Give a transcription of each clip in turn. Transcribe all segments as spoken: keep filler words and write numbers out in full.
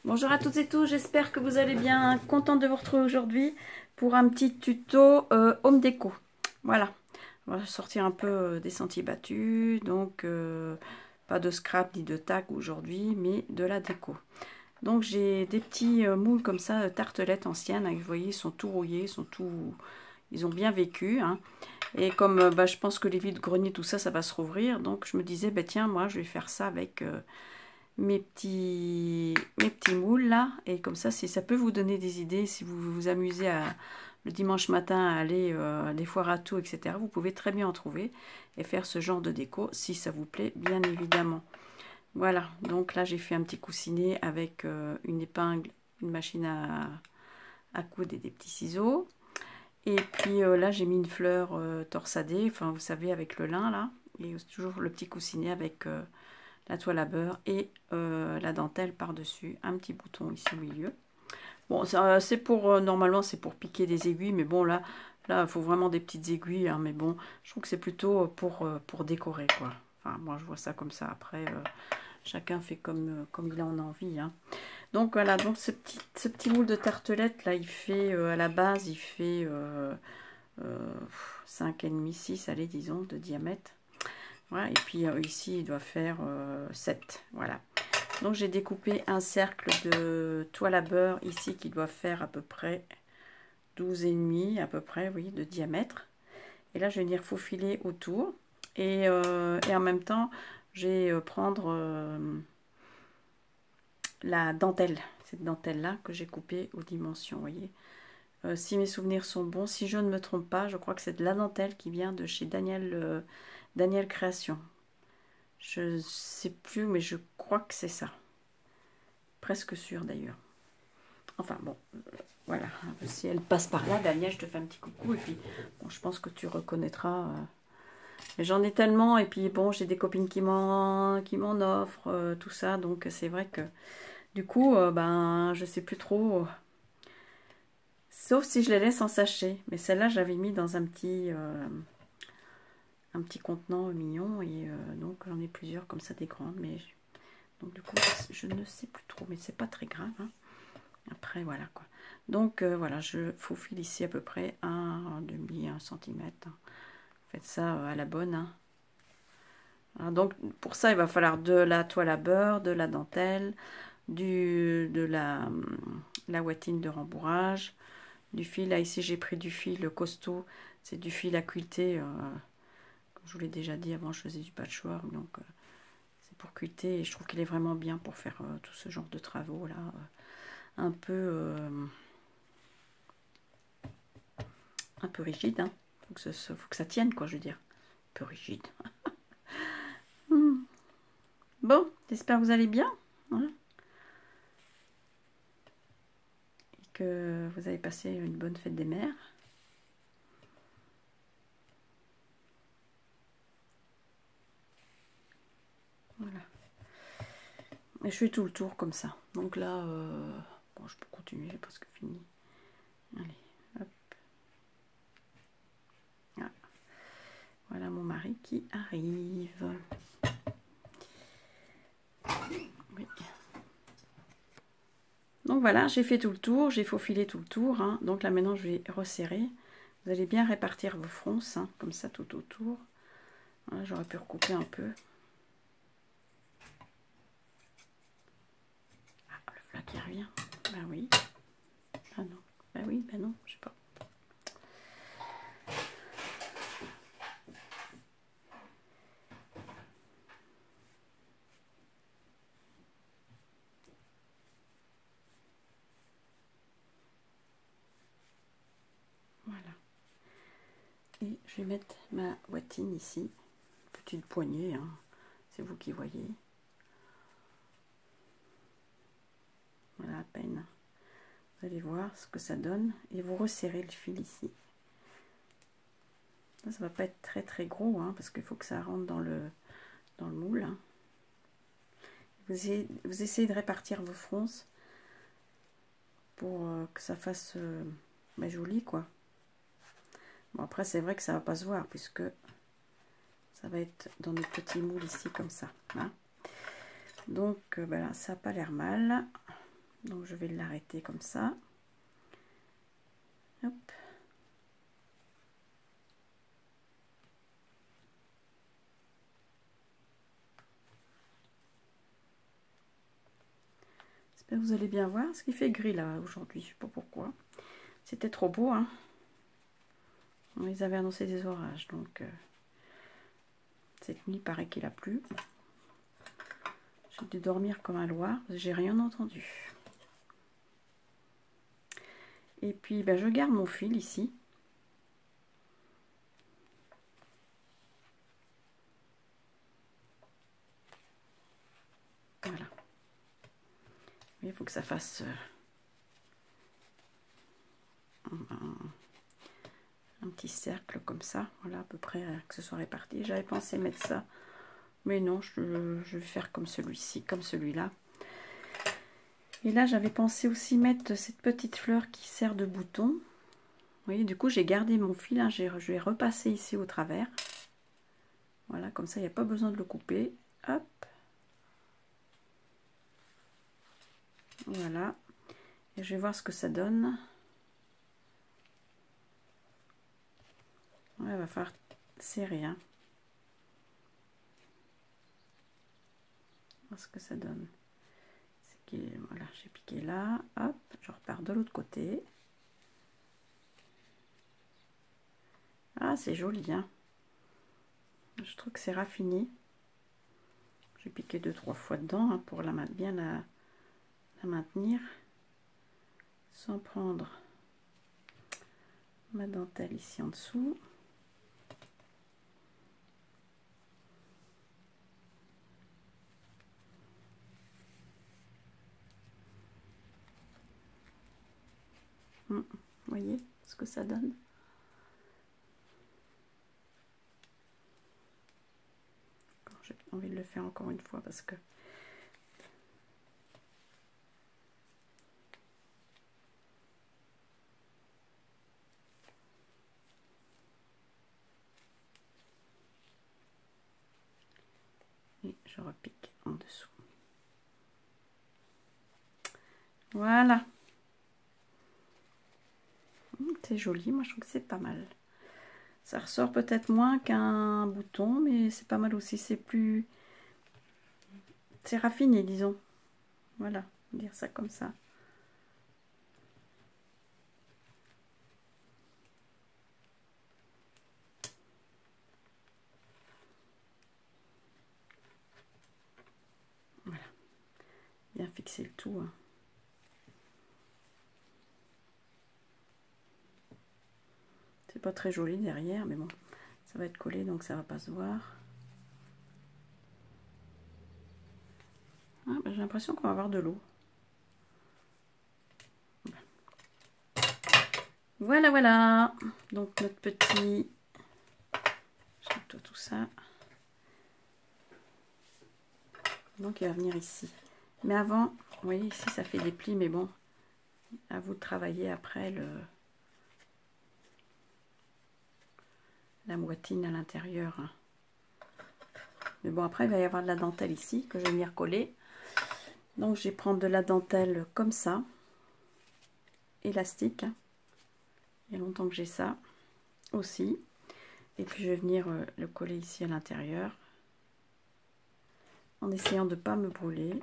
Bonjour à toutes et tous, j'espère que vous allez bien. Contente de vous retrouver aujourd'hui pour un petit tuto euh, home déco. Voilà, on va sortir un peu euh, des sentiers battus, donc euh, pas de scrap ni de tag aujourd'hui, mais de la déco. Donc j'ai des petits euh, moules comme ça, tartelettes anciennes, hein, vous voyez, ils sont tout rouillés, ils sont tout... Ils ont bien vécu, hein. Et comme euh, bah, je pense que les vides-greniers, tout ça, ça va se rouvrir, donc je me disais, bah, tiens, moi je vais faire ça avec... Euh, mes petits, mes petits moules là, et comme ça, si ça peut vous donner des idées, si vous vous amusez à, le dimanche matin à aller euh, à des foires à tout, et cetera, vous pouvez très bien en trouver et faire ce genre de déco si ça vous plaît, bien évidemment. Voilà, donc là j'ai fait un petit coussinet avec euh, une épingle, une machine à, à coudre et des petits ciseaux. Et puis euh, là j'ai mis une fleur euh, torsadée, enfin vous savez, avec le lin là, et toujours le petit coussinet avec... Euh, la toile à beurre et euh, la dentelle par-dessus, un petit bouton ici au milieu. Bon, c'est pour, euh, normalement, c'est pour piquer des aiguilles, mais bon, là, là, il faut vraiment des petites aiguilles, hein, mais bon, je trouve que c'est plutôt pour, euh, pour décorer, quoi. Enfin, moi, je vois ça comme ça. Après, euh, chacun fait comme, euh, comme il en a envie, hein. Donc, voilà, donc ce petit, ce petit moule de tartelette, là, il fait, euh, à la base, il fait euh, euh, cinq virgule cinq, six, allez, disons, de diamètre. Voilà, et puis euh, ici, il doit faire euh, sept. Voilà. Donc, j'ai découpé un cercle de toile à beurre ici qui doit faire à peu près douze virgule cinq à peu près, oui, de diamètre. Et là, je vais venir faufiler autour. Et, euh, et en même temps, je vais euh, prendre euh, la dentelle. Cette dentelle-là que j'ai coupée aux dimensions, vous voyez. Euh, si mes souvenirs sont bons, si je ne me trompe pas, je crois que c'est de la dentelle qui vient de chez Daniel, euh, Daniel Création. Je ne sais plus, mais je crois que c'est ça. Presque sûr d'ailleurs. Enfin bon, euh, voilà. Si elle passe par là, Daniel, je te fais un petit coucou. Et puis, bon, je pense que tu reconnaîtras. Euh... J'en ai tellement. Et puis, bon, j'ai des copines qui m'en qui m'en offrent, euh, tout ça. Donc, c'est vrai que, du coup, euh, ben, je sais plus trop. Sauf si je les laisse en sachet. Mais celle-là, j'avais mis dans un petit... Euh... un petit contenant mignon. Et euh, donc, j'en ai plusieurs comme ça, des grandes. Mais... Donc du coup, je ne sais plus trop, mais c'est pas très grave, hein. Après, voilà quoi. Donc euh, voilà, je faufile ici à peu près un demi, un centimètre. Faites ça euh, à la bonne, hein. Alors, donc pour ça, il va falloir de la toile à beurre, de la dentelle, du, de la, la ouatine de rembourrage, du fil. Là ici, j'ai pris du fil costaud. C'est du fil à quilter. Euh, comme je vous l'ai déjà dit, avant je faisais du patchwork, donc... Euh, pour quilter, et je trouve qu'il est vraiment bien pour faire euh, tout ce genre de travaux là, euh, un peu euh, un peu rigide, hein. Faut que ça, faut que ça tienne, quoi, je veux dire, un peu rigide. hmm. Bon, j'espère que vous allez bien, hein, et que vous avez passé une bonne fête des mères. Voilà. Et je fais tout le tour comme ça. Donc là, euh, bon, je peux continuer, j'ai presque fini. Allez, hop. Ah. Voilà mon mari qui arrive. Oui. Donc voilà, j'ai fait tout le tour, j'ai faufilé tout le tour, hein. Donc là maintenant je vais resserrer. Vous allez bien répartir vos fronces, hein, comme ça tout autour. Voilà, j'aurais pu recouper un peu. Ah, le plat qui revient. Ben oui. Ah non. Ben oui, ben non, je sais pas. Voilà. Et je vais mettre ma ouatine ici. Petite poignée, hein. C'est vous qui voyez. Voilà, à peine. Vous allez voir ce que ça donne. Et vous resserrez le fil ici. Ça, ça va pas être très très gros, hein, parce qu'il faut que ça rentre dans le, dans le moule, hein. Vous essayez, vous essayez de répartir vos fronces pour euh, que ça fasse euh, bah, joli, quoi. Bon, après, c'est vrai que ça va pas se voir, puisque ça va être dans nos petits moules ici, comme ça, hein. Donc, euh, bah, là, ça n'a pas l'air mal. Donc je vais l'arrêter comme ça. Hop. J'espère que vous allez bien voir. Ce qui fait gris là aujourd'hui, je sais pas pourquoi. C'était trop beau, hein. Ils avaient annoncé des orages, donc euh, cette nuit il paraît qu'il a plu. J'ai dû dormir comme un loir, j'ai rien entendu. Et puis ben, je garde mon fil ici. Voilà. Il faut que ça fasse euh, un, un petit cercle comme ça. Voilà, à peu près euh, que ce soit réparti. J'avais pensé mettre ça, mais non, je, je vais faire comme celui-ci, comme celui-là. Et là, j'avais pensé aussi mettre cette petite fleur qui sert de bouton. Vous voyez, du coup, j'ai gardé mon fil. Hein, je vais repasser ici au travers. Voilà, comme ça, il n'y a pas besoin de le couper. Hop. Voilà. Et je vais voir ce que ça donne. Ouais, il va falloir serrer. Hein. Voir ce que ça donne. Voilà, j'ai piqué là, hop, je repars de l'autre côté. Ah, c'est joli, hein. Je trouve que c'est raffiné. J'ai piqué deux trois fois dedans hein, pour la, bien la, la maintenir sans prendre ma dentelle ici en dessous. Vous voyez ce que ça donne? J'ai envie de le faire encore une fois parce que et je repique en dessous. Voilà. C'est joli, moi je trouve que c'est pas mal. Ça ressort peut-être moins qu'un bouton, mais c'est pas mal aussi. C'est plus... c'est raffiné, disons. Voilà, dire ça comme ça. Voilà. Bien fixer le tout. Hein. C'est pas très joli derrière, mais bon, ça va être collé, donc ça va pas se voir. Ah, ben, j'ai l'impression qu'on va avoir de l'eau. Voilà, voilà. Donc notre petit... je nettoie tout ça. Donc il va venir ici. Mais avant, vous voyez ici ça fait des plis, mais bon, à vous de travailler après le... la moitine à l'intérieur. Mais bon, après il va y avoir de la dentelle ici que je vais venir coller. Donc je vais prendre de la dentelle comme ça, élastique. Il y a longtemps que j'ai ça aussi. Et puis je vais venir euh, le coller ici à l'intérieur. En essayant de ne pas me brûler.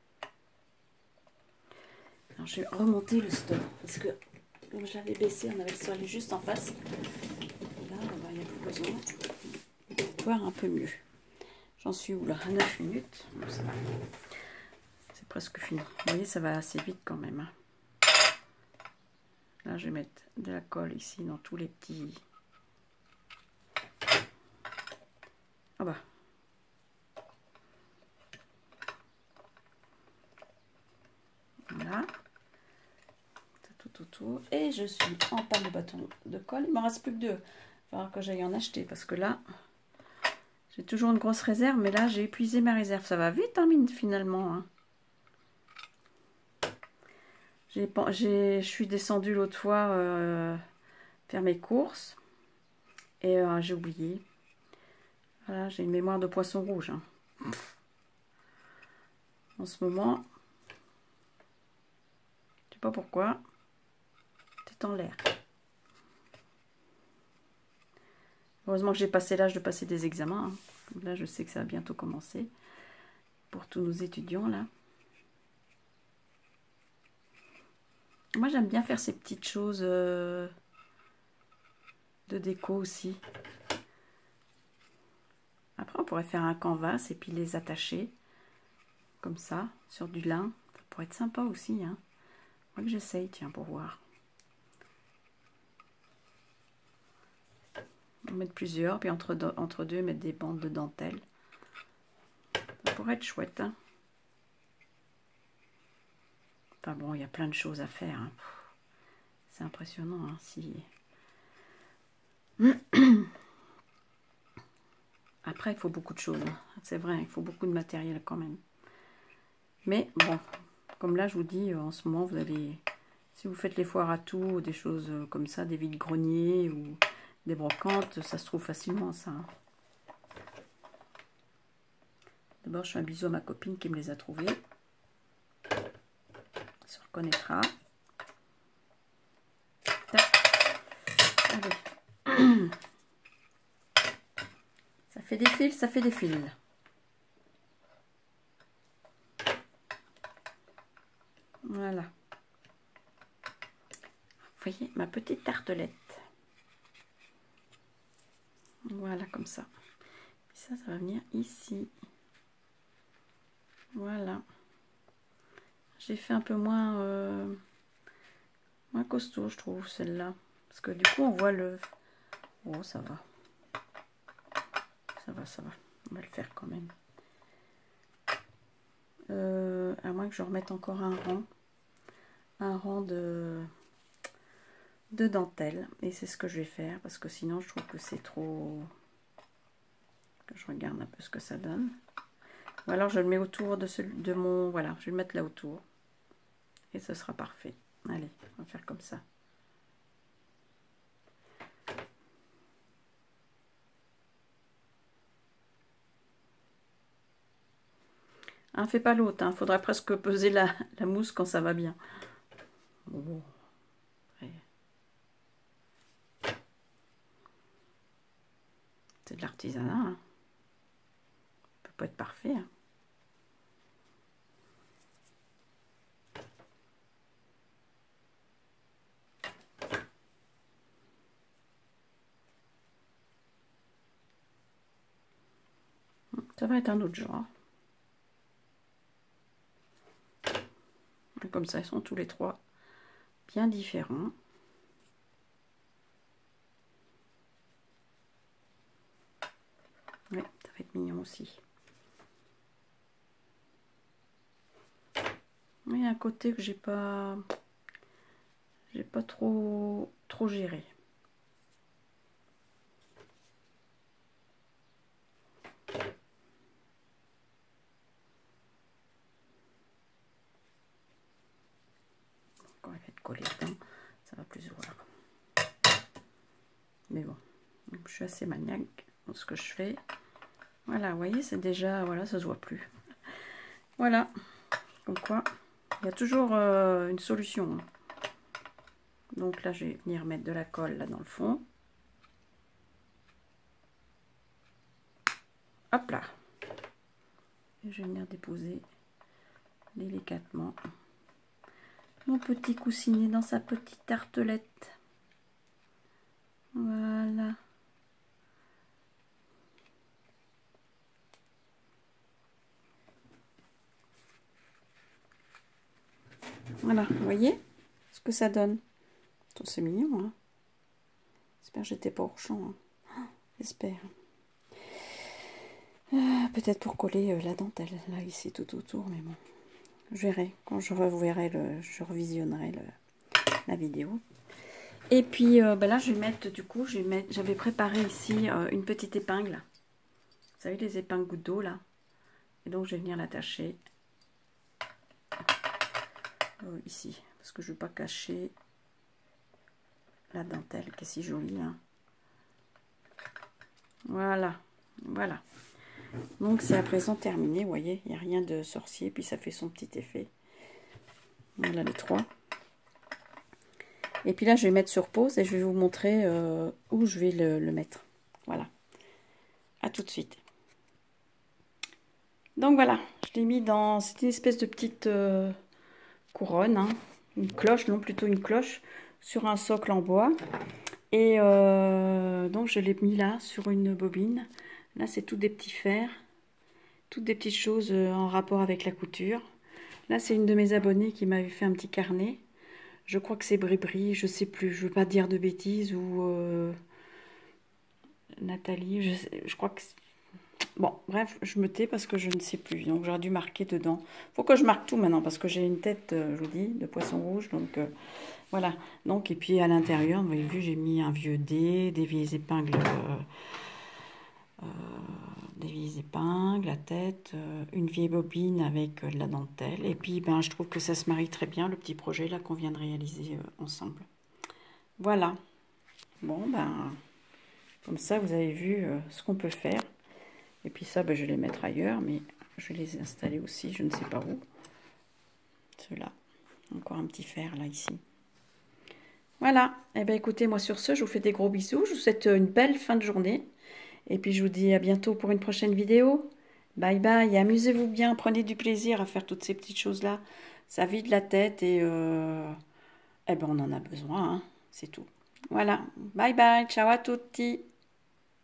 Alors je vais remonter le stop. Parce que comme je l'avais baissé, on avait le soleil juste en face. Là, il n'y a plus besoin. De voir un peu mieux. J'en suis où là? À neuf minutes. C'est presque fini. Vous voyez, ça va assez vite quand même. Hein. Là, je vais mettre de la colle ici dans tous les petits... ah bah. Voilà. Tout autour. Et je suis en panne de bâton de colle. Il m'en reste plus que deux. Il va falloir que j'aille en acheter parce que là, j'ai toujours une grosse réserve. Mais là, j'ai épuisé ma réserve. Ça va vite, hein, mine, finalement. Hein. Je suis descendue l'autre fois euh, faire mes courses. Et euh, j'ai oublié. Voilà, j'ai une mémoire de poisson rouge. Hein. En ce moment... pas pourquoi. C'est en l'air. Heureusement que j'ai passé l'âge de passer des examens. Hein. Là, je sais que ça va bientôt commencer. Pour tous nos étudiants, là. Moi, j'aime bien faire ces petites choses euh, de déco aussi. Après, on pourrait faire un canvas et puis les attacher. Comme ça, sur du lin. Ça pourrait être sympa aussi. Hein. Moi que j'essaye, tiens, pour voir. On mettre plusieurs, puis entre deux, entre deux, mettre des bandes de dentelle. Ça pourrait être chouette. Hein. Enfin bon, il y a plein de choses à faire. Hein. C'est impressionnant. Hein, si... Après, il faut beaucoup de choses. Hein. C'est vrai, il faut beaucoup de matériel quand même. Mais bon, comme là, je vous dis, en ce moment, vous allez... Si vous faites les foires à tout, ou des choses comme ça, des vides-greniers ou des brocantes, ça se trouve facilement, ça. Hein. D'abord, je fais un bisou à ma copine qui me les a trouvés. Elle se reconnaîtra. Allez. Ça fait des fils, ça fait des fils. Voilà. Vous voyez, ma petite tartelette. Voilà, comme ça. Et ça, ça va venir ici. Voilà. J'ai fait un peu moins, euh, moins costaud, je trouve, celle-là. Parce que du coup, on voit le... Oh, ça va. Ça va, ça va. On va le faire quand même. Euh, à moins que je remette encore un rang. Un rang de... de dentelle. Et c'est ce que je vais faire. Parce que sinon, je trouve que c'est trop... Que je regarde un peu ce que ça donne. Ou alors, je le mets autour de, celui, de mon... Voilà, je vais le mettre là autour. Et ce sera parfait. Allez, on va faire comme ça. Un fait pas l'autre, il hein. Faudra presque peser la, la mousse quand ça va bien. Oh. C'est de l'artisanat. Hein. Ça peut pas être parfait. Hein. Ça va être un autre genre. Comme ça, ils sont tous les trois bien différents. Oui, ça va être mignon aussi. Il y a un côté que j'ai pas, j'ai pas trop, trop géré. Quand elle va être collée dedans, ça va plus voir. Mais bon, donc, je suis assez maniaque dans ce que je fais. Voilà, vous voyez, c'est déjà, voilà, ça se voit plus. Voilà, comme quoi, il y a toujours euh, une solution. Donc là, je vais venir mettre de la colle là dans le fond. Hop là. Et je vais venir déposer délicatement mon petit coussinet dans sa petite tartelette. Voilà. Voilà, vous voyez ce que ça donne. C'est mignon, hein. J'espère que j'étais pas hors champ. Hein. Oh, j'espère. Euh, Peut-être pour coller euh, la dentelle, là, ici, tout autour, mais bon. Je verrai. Quand je reverrai, le, je revisionnerai le, la vidéo. Et puis, euh, ben là, je vais mettre, du coup, je vais mettre, j'avais préparé ici euh, une petite épingle. Vous savez, les épingles gouttes d'eau, là. Et donc, je vais venir l'attacher euh, ici. Parce que je ne veux pas cacher la dentelle qui est si jolie. Hein. Voilà. Voilà. Donc, c'est à présent terminé. Vous voyez, il n'y a rien de sorcier. Puis, ça fait son petit effet. Voilà les trois. Et puis là, je vais mettre sur pause et je vais vous montrer euh, où je vais le, le mettre. Voilà. À tout de suite. Donc voilà, je l'ai mis dans... C'est une espèce de petite euh, couronne, hein, une cloche, non plutôt une cloche, sur un socle en bois. Et euh, donc je l'ai mis là, sur une bobine. Là, c'est tout des petits fers, toutes des petites choses en rapport avec la couture. Là, c'est une de mes abonnées qui m'avait fait un petit carnet. Je crois que c'est Bribri, je sais plus, je veux pas dire de bêtises, ou euh, Nathalie, je, sais, je crois que... Bon, bref, je me tais parce que je ne sais plus, donc j'aurais dû marquer dedans. Faut que je marque tout maintenant, parce que j'ai une tête, euh, je vous dis, de poisson rouge, donc euh, voilà. Donc, et puis à l'intérieur, vous avez vu, j'ai mis un vieux dé, des vieilles épingles... Euh, euh, des vieilles épingles, la tête, euh, une vieille bobine avec euh, de la dentelle. Et puis, ben, je trouve que ça se marie très bien, le petit projet là qu'on vient de réaliser euh, ensemble. Voilà. Bon, ben, comme ça, vous avez vu euh, ce qu'on peut faire. Et puis ça, ben, je vais les mettre ailleurs, mais je vais les installer aussi, je ne sais pas où. Ceux-là. Encore un petit fer là, ici. Voilà. Et eh bien, écoutez, moi sur ce, je vous fais des gros bisous. Je vous souhaite une belle fin de journée. Et puis, je vous dis à bientôt pour une prochaine vidéo. Bye bye. Amusez-vous bien. Prenez du plaisir à faire toutes ces petites choses-là. Ça vide la tête et euh, eh ben, on en a besoin. Hein. C'est tout. Voilà. Bye bye. Ciao à tutti.